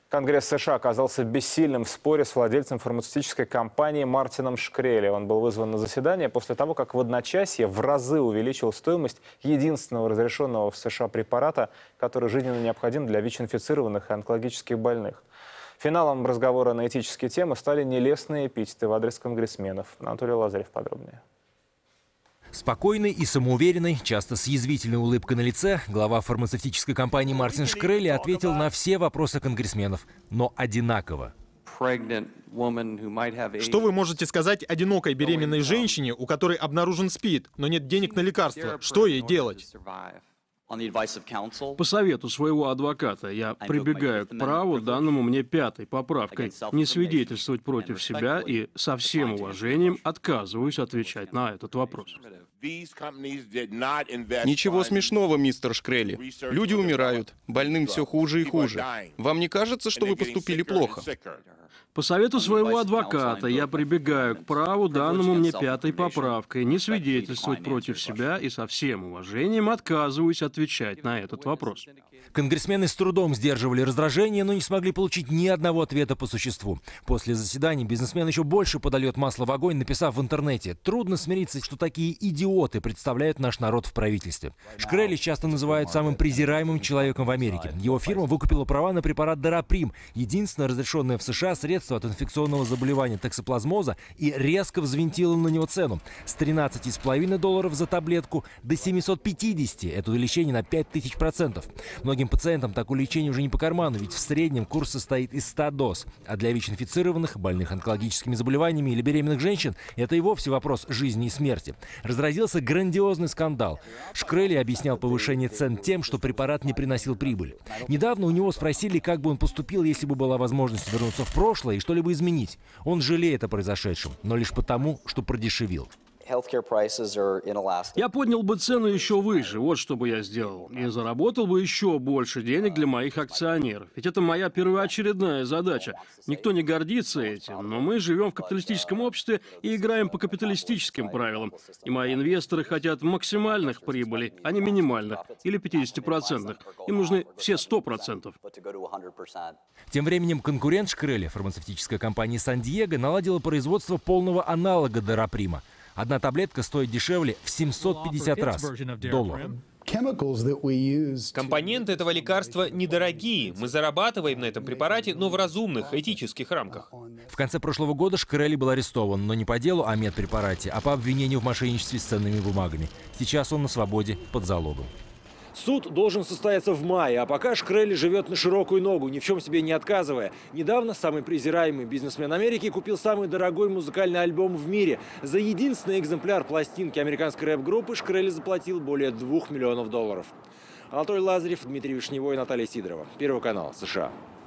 Конгресс США оказался бессильным в споре с владельцем фармацевтической компании Мартином Шкрели. Он был вызван на заседание после того, как в одночасье в разы увеличил стоимость единственного разрешенного в США препарата, который жизненно необходим для ВИЧ-инфицированных и онкологических больных. Финалом разговора на этические темы стали нелестные эпитеты в адрес конгрессменов. Анатолий Лазарев подробнее. Спокойный и самоуверенный, часто с язвительной улыбкой на лице, глава фармацевтической компании Мартин Шкрели ответил на все вопросы конгрессменов, но одинаково. Что вы можете сказать одинокой беременной женщине, у которой обнаружен СПИД, но нет денег на лекарства? Что ей делать? По совету своего адвоката я прибегаю к праву, данному мне 5-й поправкой, не свидетельствовать против себя и со всем уважением отказываюсь отвечать на этот вопрос. Ничего смешного, мистер Шкрели. Люди умирают, больным все хуже и хуже. Вам не кажется, что вы поступили плохо? По совету своего адвоката я прибегаю к праву, данному мне 5-й поправкой, не свидетельствовать против себя и со всем уважением отказываюсь отвечать на этот вопрос. Конгрессмены с трудом сдерживали раздражение, но не смогли получить ни одного ответа по существу. После заседания бизнесмен еще больше подольет масло в огонь, написав в интернете: «Трудно смириться, что такие идиоты представляют наш народ в правительстве». Шкрели часто называют самым презираемым человеком в Америке. Его фирма выкупила права на препарат Дараприм, единственное разрешенное в США средство от инфекционного заболевания токсоплазмоза, и резко взвинтила на него цену с $13,5 за таблетку до 750. Это увеличение на 5000%. Многим пациентам такое лечение уже не по карману, ведь в среднем курс состоит из 100 доз. А для ВИЧ-инфицированных, больных онкологическими заболеваниями или беременных женщин это и вовсе вопрос жизни и смерти. Разразился грандиозный скандал. Шкрели объяснял повышение цен тем, что препарат не приносил прибыль. Недавно у него спросили, как бы он поступил, если бы была возможность вернуться в прошлое и что-либо изменить. Он жалеет о произошедшем, но лишь потому, что продешевил. Я поднял бы цену еще выше, вот что бы я сделал, и заработал бы еще больше денег для моих акционеров. Ведь это моя первоочередная задача. Никто не гордится этим, но мы живем в капиталистическом обществе и играем по капиталистическим правилам. И мои инвесторы хотят максимальных прибылей, а не минимальных, или 50%. Им нужны все 100%. Тем временем конкурент Шкрели, фармацевтическая компания Сан-Диего, наладила производство полного аналога Дараприма. Одна таблетка стоит дешевле в 750 раз $. Компоненты этого лекарства недорогие. Мы зарабатываем на этом препарате, но в разумных, этических рамках. В конце прошлого года Шкрели был арестован, но не по делу о медпрепарате, а по обвинению в мошенничестве с ценными бумагами. Сейчас он на свободе под залогом. Суд должен состояться в мае, а пока Шкрели живет на широкую ногу, ни в чем себе не отказывая. Недавно самый презираемый бизнесмен Америки купил самый дорогой музыкальный альбом в мире. За единственный экземпляр пластинки американской рэп-группы Шкрели заплатил более $2 миллионов. Анатолий Лазарев, Дмитрий Вишневой, Наталья Сидорова. Первый канал, США.